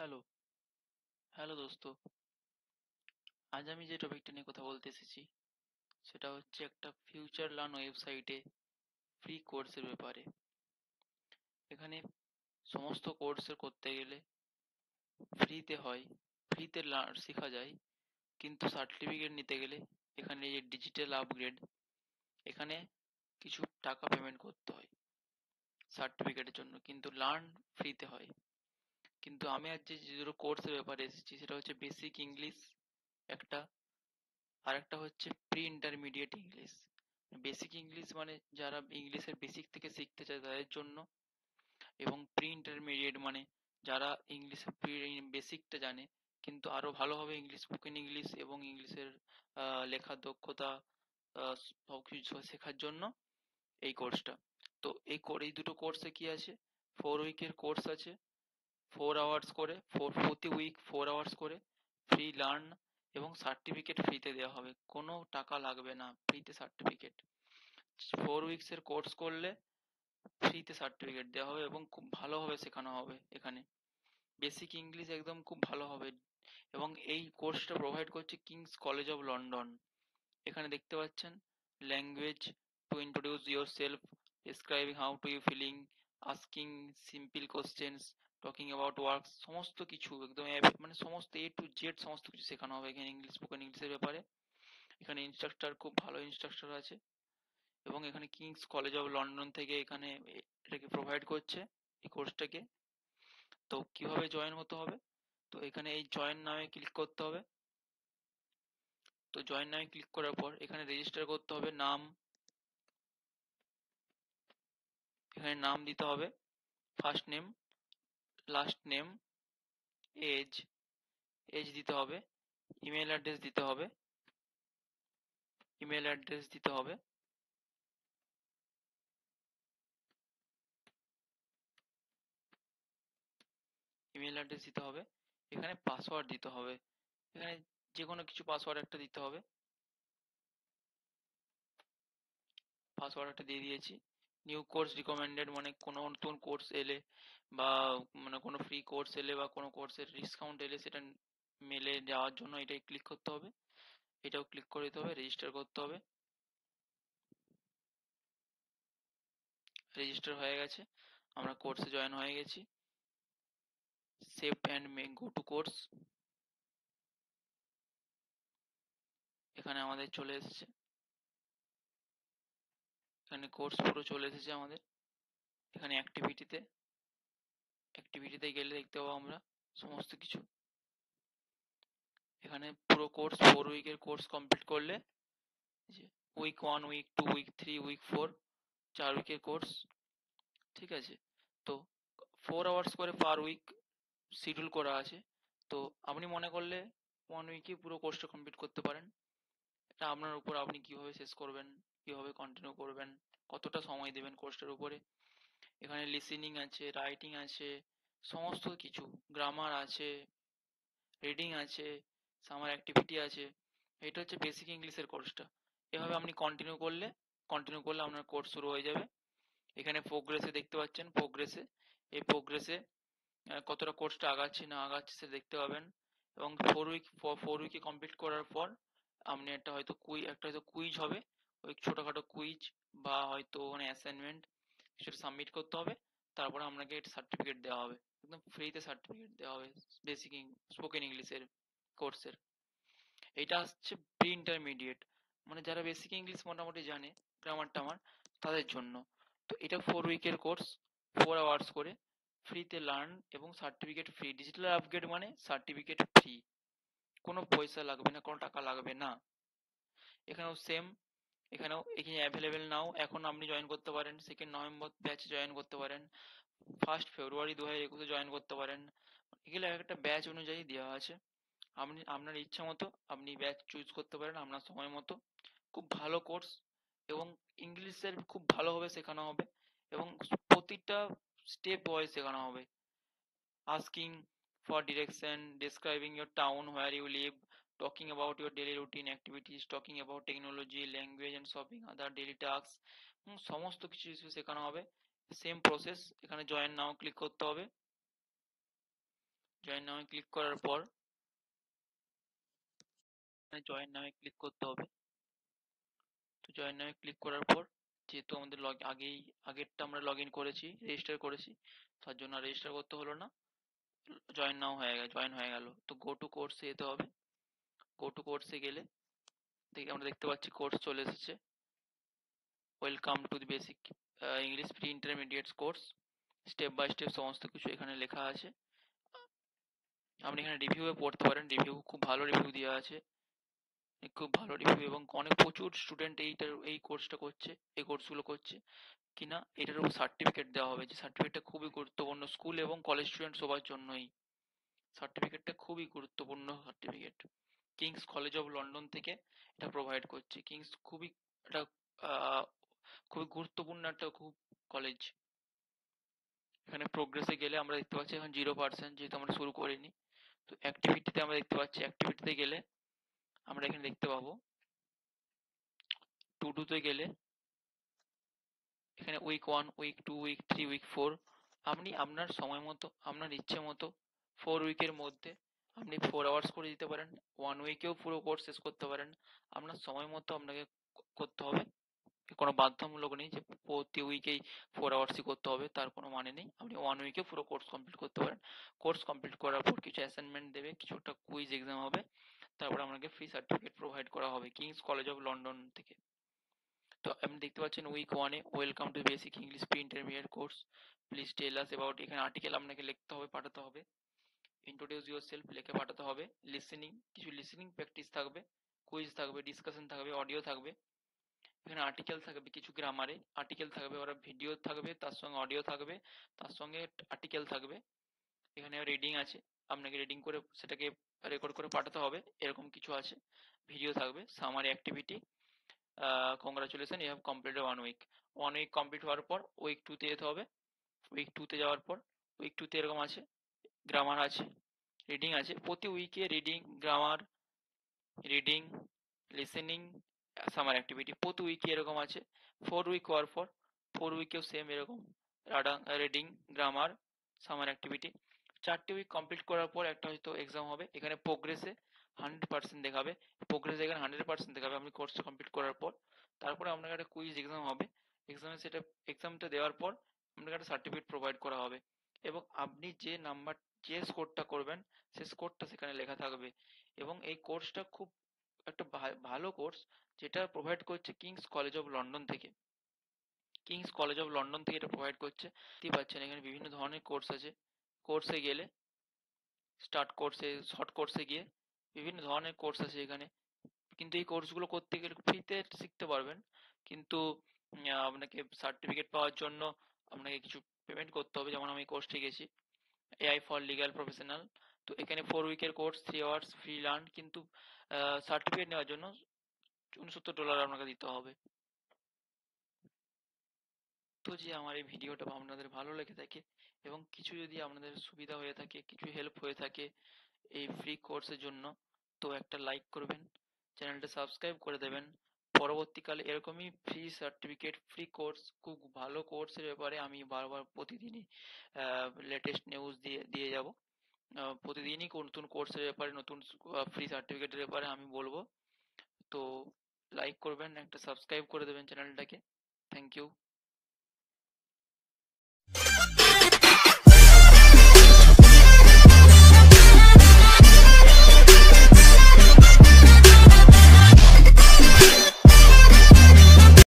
Hello, hello দোস্ত। আজ আমি যে টপিকটা নিয়ে কথা বলতে এসেছি সেটা হচ্ছে একটা ফিউচার লার্ন ওয়েবসাইটে ফ্রি কোর্সের ব্যাপারে। এখানে সমস্ত কোর্সের করতে গেলে ফ্রিতে হয়, ফ্রিতে শেখা যায়, কিন্তু সার্টিফিকেট নিতে গেলে এখানে যে ডিজিটাল আপগ্রেড, এখানে কিছু টাকা পেমেন্ট করতে হয় সার্টিফিকেটের জন্য, কিন্তু লার্ন ফ্রিতে হয়। কিন্তু আমি আজ যে দুটো কোর্সের ব্যাপারে এসেছি সেটা হচ্ছে বেসিক ইংলিশ একটা, আর একটা হচ্ছে pre intermediate English. Basic English মানে যারা ইংলিশের বেসিক থেকে শিখতে চায় তাদের জন্য, এবং প্রি ইন্টারমিডিয়েট মানে যারা ইংলিশের বেসিকটা জানে কিন্তু আরো ভালোভাবে ইংলিশ, স্পোকেন ইংলিশ এবং ইংলিশের লেখার দক্ষতা সবকিছু শেখার জন্য এই কোর্সটা। তো এই দুটো কোর্সে কি আছে, 4 উইকের কোর্স আছে, 4 আওয়ার্স করে, প্রতি উইক 4 আওয়ার্স করে ফ্রি লার্ন, এবং সার্টিফিকেট ফ্রিতে দেওয়া হবে, কোনো টাকা লাগবে না, ফ্রিতে সার্টিফিকেট। 4 উইকস এর কোর্স করলে ফ্রিতে সার্টিফিকেট দেওয়া হবে এবং খুব ভালোভাবে শেখানো হবে এখানে। বেসিক ইংলিশ একদম খুব ভালো হবে। এবং এই কোর্সটা প্রোভাইড করছে কিংস কলেজ অফ লন্ডন। এখানে দেখতে পাচ্ছেন language to introduce yourself, describing how to you feeling, asking simple questions, talking about work, সমস্ত কিছু একদম মানে সমস্ত A to Z সমস্ত কিছু শেখানো হবে এখানে ইংলিশ, স্পোকেন ইংলিশের ব্যাপারে। এখানে ইনস্ট্রাক্টর খুব ভালো ইনস্ট্রাক্টর আছে, এবং এখানে কিংস কলেজ অফ লন্ডন থেকে এখানে এটাকে প্রোভাইড করছে এই কোর্সটাকে। তো কিভাবে জয়েন হতে হবে, তো এখানে এই জয়েন নামে ক্লিক করতে হবে। তো জয়েন নামে ক্লিক করার পর এখানে রেজিস্টার করতে হবে, নাম, এখানে নাম দিতে হবে, first name, last name, age, age দিতে হবে, ইমেল অ্যাড্রেস দিতে হবে, ইমেল অ্যাড্রেস দিতে হবে, ইমেল অ্যাড্রেস দিতে হবে, এখানে পাসওয়ার্ড দিতে হবে, এখানে যে কোনো কিছু পাসওয়ার্ড একটা দিতে হবে। পাসওয়ার্ড একটা দিয়ে দিয়েছি। নিউ কোর্স রিকমেন্ডেড মানে কোনো নতুন কোর্স এলে, বা মানে কোনো ফ্রি কোর্স এলে বা কোনো কোর্সের ডিসকাউন্ট এলে সেটা মেলে যাওয়ার জন্য এটাই ক্লিক করতে হবে। এটাও ক্লিক করে দিতে হবে, রেজিস্টার করতে হবে। রেজিস্টার হয়ে গেছে, আমরা কোর্সে জয়েন হয়ে গেছি। Save and go to course, এখানে আমাদের চলে এসেছে, এখানে কোর্স পুরো চলে এসেছে আমাদের। এখানে অ্যাক্টিভিটিতে, অ্যাক্টিভিটিতে গেলে দেখতে পাবো আমরা সমস্ত কিছু। এখানে পুরো কোর্স 4 উইকের কোর্স কমপ্লিট করলে যে উইক 1, উইক 2, উইক 3, উইক 4, 4 উইকের কোর্স, ঠিক আছে। তো 4 আওয়ার্স করে পার উইক শিডিউল করা আছে। তো আপনি মনে করলে 1 উইকে পুরো কোর্সটা কমপ্লিট করতে পারেন। এটা আপনার উপর, আপনি কিভাবে শেষ করবেন, কিভাবে কন্টিনিউ করবেন, কতটা সময় দেবেন কোর্সটার উপরে। এখানে লিসেনিং আছে, রাইটিং আছে, সমস্ত কিছু, গ্রামার আছে, রিডিং আছে, সামার অ্যাক্টিভিটি আছে। এটা হচ্ছে বেসিক ইংলিশের কোর্সটা। এভাবে আপনি কন্টিনিউ করলে আপনার কোর্স শুরু হয়ে যাবে। এখানে প্রোগ্রেসে দেখতে পাচ্ছেন, প্রোগ্রেসে, এই প্রোগ্রেসে কতটা কোর্সটা আগাচ্ছে না আগাচ্ছে সে দেখতে পাবেন। এবং 4 উইকে কমপ্লিট করার পর আপনি একটা হয়তো কুইজ হবে, ওই ছোটখাটো কুইজ বা হয়তো মানে অ্যাসাইনমেন্ট সেটা সাবমিট করতে হবে। তারপরে আপনাকে সার্টিফিকেট দেওয়া হবে, একদম ফ্রিতে সার্টিফিকেট দেওয়া হবে বেসিক স্পোকেন ইংলিশের কোর্সের। এটা হচ্ছে প্রি ইন্টারমিডিয়েট, মানে যারা বেসিক ইংলিশ মোটামুটি জানে, গ্রামার টামার, তাদের জন্য। তো এটা 4 উইকের কোর্স, 4 আওয়ার্স করে ফ্রিতে লার্ন, এবং সার্টিফিকেট ফ্রি। ডিজিটাল আপগ্রেড মানে সার্টিফিকেট ফ্রি, কোনো পয়সা লাগবে না, কোনো টাকা লাগবে না। এখানেও সেম, এখানে অ্যাভেলেবেল নাও, এখন আপনি জয়েন করতে পারেন, 2nd নভেম্বর ব্যাচে জয়েন করতে পারেন, 1st ফেব্রুয়ারি 2021 জয়েন করতে পারেন। এগুলো এক একটা ব্যাচ অনুযায়ী দেওয়া আছে। আপনি আপনার ইচ্ছা মতো আপনি ব্যাচ চুজ করতে পারেন আপনার সময় মতো। খুব ভালো কোর্স, এবং ইংলিশের খুব ভালোভাবে শেখানো হবে, এবং প্রতিটা স্টেপ ওয়াইজ শেখানো হবে। Asking for direction, describing your town where you live, talking about your daily routine activities, talking about technology, language and shopping, other daily tasks, সমস্ত কিছু শেখানো হবে। সেম প্রসেস, এখানে জয়েন নাও ক্লিক করতে হবে। Join নামে ক্লিক করার পর জয়েন নামে ক্লিক করতে হবে। তো জয়েন নামে ক্লিক করার পর যেহেতু আমাদের আগেরটা আমরা লগ ইন করেছি, রেজিস্টার করেছি, তার জন্য রেজিস্টার করতে হলো না, জয়েন হয়ে গেল। তো গো টু কোর্সে যেতে হবে। গো টু কোর্সে গেলে আমরা দেখতে পাচ্ছি কোর্স চলে এসেছে, welcome to the basic English pre intermediate course, step by step সমস্ত কিছু এখানে লেখা আছে। আপনি এখানে রিভিউয়ে পড়তে পারেন, খুব ভালো রিভিউ দেওয়া আছে, খুব ভালো রিভিউ, এবং অনেক প্রচুর স্টুডেন্ট এই কোর্সটা করছে, এই কোর্সগুলো করছে কিনা এটার উপর সার্টিফিকেট দেওয়া হবে, যে সার্টিফিকেটটা খুবই গুরুত্বপূর্ণ স্কুল এবং কলেজ স্টুডেন্ট সবার জন্যই। সার্টিফিকেটটা খুবই গুরুত্বপূর্ণ certificate. King's College of London থেকে এটা প্রোভাইড করছে। কিংস এটা আহ, খুবই গুরুত্বপূর্ণ একটা কলেজ। এখানে প্রোগ্রেসে গেলে আমরা দেখতে পাচ্ছি এখন 0%, যেহেতু আমরা শুরু করিনি। তো অ্যাক্টিভিটিতে আমরা দেখতে পাচ্ছি, অ্যাক্টিভিটিতে গেলে আমরা এখানে দেখতে পাবো, টুতে গেলে এখানে উইক 1, উইক 2, উইক 3, উইক 4, আপনি আপনার সময় মতো, আপনার ইচ্ছে মতো 4 উইকের মধ্যে আপনি 4 আওয়ার্স করে দিতে পারেন, 1 উইকেও পুরো কোর্স শেষ করতে পারেন। আপনার সময় মতো আপনাকে করতে হবে, কোনো বাধ্যতামূলক নেই যে প্রতি উইকেই 4 আওয়ার্সই করতে হবে, তার কোনো মানে নেই। আপনি 1 উইকে পুরো কোর্স কমপ্লিট করতে পারেন। কোর্স কমপ্লিট করার পর কিছু অ্যাসাইনমেন্ট দেবে, কিছু একটা কুইজ এক্সাম হবে, তারপর আপনাকে ফ্রি সার্টিফিকেট প্রোভাইড করা হবে কিংস কলেজ অফ লন্ডন থেকে। তো আপনি দেখতে পাচ্ছেন উইক 1-এ welcome to basic English pre intermediate course, please tell us about, এখানে আর্টিকেল আপনাকে লিখতে হবে, পাঠাতে হবে, ইন্ট্রোডিউস ইউর সেলফ লিখে পাঠাতে হবে। কিছু লিসেনিং প্র্যাকটিস থাকবে, কুইজ থাকবে, ডিসকাশন থাকবে, অডিও থাকবে, এখানে আর্টিকেল থাকবে, কিছু গ্রামারে আর্টিকেল থাকবে, ওরা ভিডিও থাকবে, তার সঙ্গে অডিও থাকবে, তার সঙ্গে আর্টিকেল থাকবে। এখানে রিডিং আছে, আপনাকে রিডিং করে সেটাকে রেকর্ড করে পাঠাতে হবে, এরকম কিছু আছে। ভিডিও থাকবে, summary activity, congratulation you have completed 1 week. 1 week complete হওয়ার পর উইক 2-তে যেতে হবে। উইক 2-তে যাওয়ার পর উইক 2-তে এরকম আছে, গ্রামার আছে, রিডিং আছে। প্রতি উইকে রিডিং, লিসেনিং, সামার অ্যাক্টিভিটি প্রতি উইকে এরকম আছে। 4 উইক হওয়ার পর 4 উইকেও সেম এরকম, রিডিং, গ্রামার, সামার অ্যাক্টিভিটি। 4টে উইক কমপ্লিট করার পর একটা হয়তো এক্সাম হবে, এখানে প্রোগ্রেসে 100% দেখাবে, প্রোগ্রেসে এখানে 100% দেখাবে আপনি কোর্সটা কমপ্লিট করার পর। তারপরে আপনাকে একটা কুইজ এক্সাম হবে, এক্সামটা দেওয়ার পর আপনাকে একটা সার্টিফিকেট প্রোভাইড করা হবে, এবং আপনি যে স্কোরটা করবেন সেই স্কোরটা সেখানে লেখা থাকবে। এবং এই কোর্সটা খুব একটা ভালো কোর্স, যেটা প্রোভাইড করছে কিংস কলেজ অফ লন্ডন থেকে। কিংস কলেজ অফ লন্ডন থেকে এটা প্রোভাইড করছে। দেখতেই পাচ্ছেন এখানে বিভিন্ন ধরনের কোর্স আছে। কোর্সে গেলে শর্ট কোর্সে গিয়ে বিভিন্ন ধরনের কোর্স আছে এখানে, কিন্তু এই কোর্সগুলো করতে গেলে ফ্রিতে শিখতে পারবেন, কিন্তু আপনাকে সার্টিফিকেট পাওয়ার জন্য আপনাকে কিছু পেমেন্ট করতে হবে। যেমন আমি কোর্সটি গেছি, এআই ফর লিগ্যাল প্রফেশনাল। তো এখানে 4 উইকের কোর্স, 3 আওয়ার্স ফ্রি লার্ন, কিন্তু সার্টিফিকেট নেওয়ার জন্য $69 আপনাকে দিতে হবে। তো যে আমার এই ভিডিওটা আপনাদের ভালো লেগে থাকে এবং কিছু যদি আপনাদের সুবিধা হয়ে থাকে, কিছু হেল্প হয়ে থাকে এই ফ্রি কোর্সের জন্য, তো একটা লাইক করবেন, চ্যানেলটা সাবস্ক্রাইব করে দেবেন। পরবর্তীকালে এরকমই ফ্রি সার্টিফিকেট, ফ্রি কোর্স, খুব ভালো কোর্সের ব্যাপারে আমি বারবার প্রতিদিনই লেটেস্ট নিউজ দিয়ে দিয়ে যাব। প্রতিদিনই নতুন কোর্সের ব্যাপারে, নতুন ফ্রি সার্টিফিকেটের ব্যাপারে আমি বলবো। তো লাইক করবেন, একটা সাবস্ক্রাইব করে দেবেন চ্যানেলটাকে। Thank you.